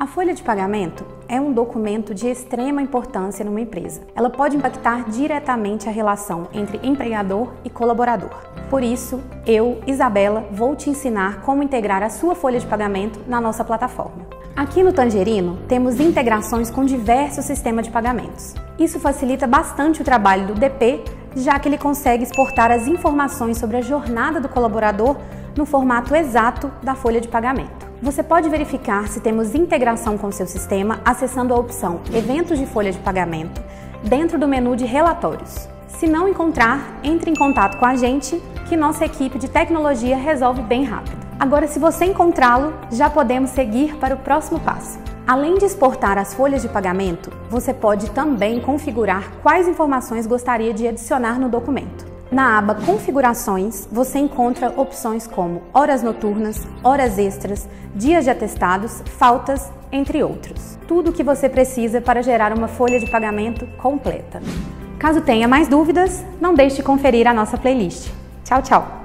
A folha de pagamento é um documento de extrema importância numa empresa. Ela pode impactar diretamente a relação entre empregador e colaborador. Por isso, eu, Isabela, vou te ensinar como integrar a sua folha de pagamento na nossa plataforma. Aqui no Tangerino, temos integrações com diversos sistemas de pagamentos. Isso facilita bastante o trabalho do DP, já que ele consegue exportar as informações sobre a jornada do colaborador no formato exato da folha de pagamento. Você pode verificar se temos integração com o seu sistema acessando a opção Eventos de folha de pagamento dentro do menu de Relatórios. Se não encontrar, entre em contato com a gente, que nossa equipe de tecnologia resolve bem rápido. Agora, se você encontrá-lo, já podemos seguir para o próximo passo. Além de exportar as folhas de pagamento, você pode também configurar quais informações gostaria de adicionar no documento. Na aba Configurações, você encontra opções como horas noturnas, horas extras, dias de atestados, faltas, entre outros. Tudo o que você precisa para gerar uma folha de pagamento completa. Caso tenha mais dúvidas, não deixe de conferir a nossa playlist. Tchau, tchau!